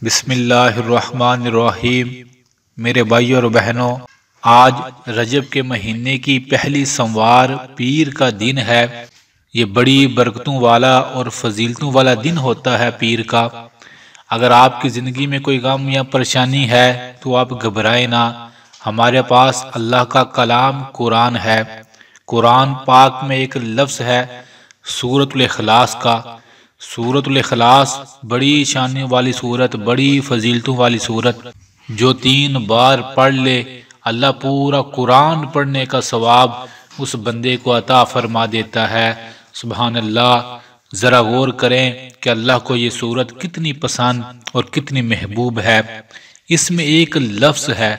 بسم اللہ الرحمن الرحیم۔ میرے بھائیوں اور بہنوں، آج رجب کے مہینے کی پہلی سوار پیر کا دن ہے۔ یہ بڑی برکتوں والا اور فضیلتوں والا دن ہوتا ہے پیر کا۔ اگر آپ کی زندگی میں کوئی غم یا پریشانی ہے تو آپ گھبرائیں نہ، ہمارے پاس اللہ کا کلام قرآن ہے۔ قرآن پاک میں ایک لفظ ہے سورۃ الاخلاص کا۔ سورۃ الاخلاص بڑی شان والی سورت، بڑی فضیلتوں والی سورت، جو 3 بار پڑھ لے اللہ پورا قرآن پڑھنے کا ثواب اس بندے کو عطا فرما دیتا ہے۔ سبحان اللہ۔ ذرا غور کریں کہ اللہ کو یہ سورت کتنی پسند اور کتنی محبوب ہے۔ اس میں ایک لفظ ہے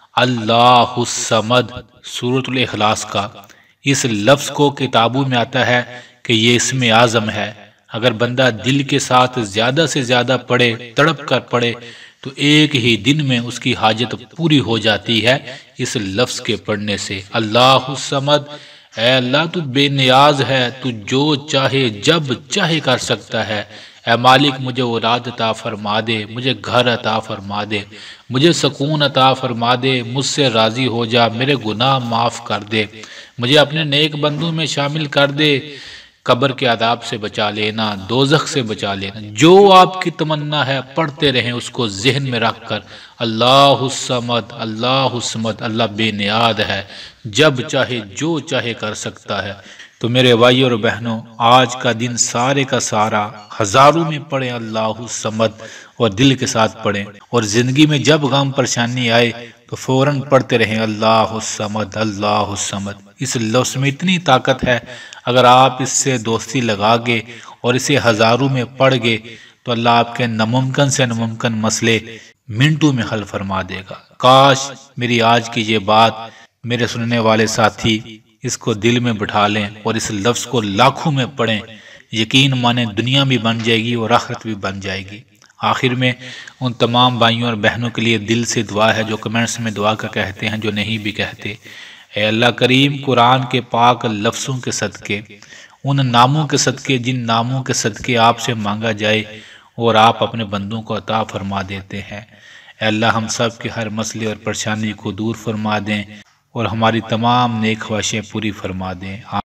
اللہ الصمد، سورۃ الاخلاص کا۔ اس لفظ کو کتابوں میں آتا ہے کہ یہ اسم اعظم ہے۔ اگر بندہ دل کے ساتھ زیادہ سے زیادہ پڑھے، تڑپ کر پڑھے، تو ایک ہی دن میں اس کی حاجت پوری ہو جاتی ہے اس لفظ کے پڑھنے سے۔ اللہ الصمد، اے اللہ تو بے نیاز ہے، تو جو چاہے جب چاہے کر سکتا ہے۔ اے مالک مجھے اولاد عطا فرما دے، مجھے گھر عطا فرما دے، مجھے سکون عطا فرما دے، مجھ سے راضی ہو جا، میرے گناہ معاف کر دے، مجھے اپنے نیک بندوں میں شامل کر دے، قبر کے عذاب سے بچا لینا، دوزخ سے بچا لینا۔ جو آپ کی تمنا ہے پڑھتے رہیں اس کو ذہن میں رکھ کر۔ اللہ الصمد، اللہ الصمد، اللہ بے نیاز ہے، جب چاہے جو چاہے کر سکتا ہے۔ تو میرے بھائیوں اور بہنوں، آج کا دن سارے کا سارا ہزاروں میں پڑھیں اللہ الصمد، اور دل کے ساتھ پڑھیں، اور زندگی میں جب غم پریشانی آئے تو فوراً پڑھتے رہیں اللہ الصمد، اللہ الصمد۔ اس لفظ میں اتنی طاقت ہے، اگر آپ اس سے دوستی لگا گے اور اسے ہزاروں میں پڑھ گے تو اللہ آپ کے ناممکن سے ناممکن مسئلے منٹوں میں حل فرما دے گا۔ کاش میری آج کی یہ بات میرے سننے والے ساتھی اس کو دل میں بٹھا لیں اور اس لفظ کو لاکھوں میں پڑھیں۔ یقین مانیں دنیا بھی بن جائے گی اور آخرت بھی بن جائے گی۔ آخر میں ان تمام بھائیوں اور بہنوں کے لیے دل سے دعا ہے جو کمنٹس میں دعا کا کہتے ہیں، جو نہیں بھی کہتے۔ اے اللہ کریم، قرآن کے پاک لفظوں کے صدقے، ان ناموں کے صدقے جن ناموں کے صدقے آپ سے مانگا جائے اور آپ اپنے بندوں کو عطا فرما دیتے ہیں، اے اللہ ہم سب کے ہر مسئلے اور پریشانی کو دور فرما دیں اور ہماری تمام نیک خواہشیں پوری فرما دیں۔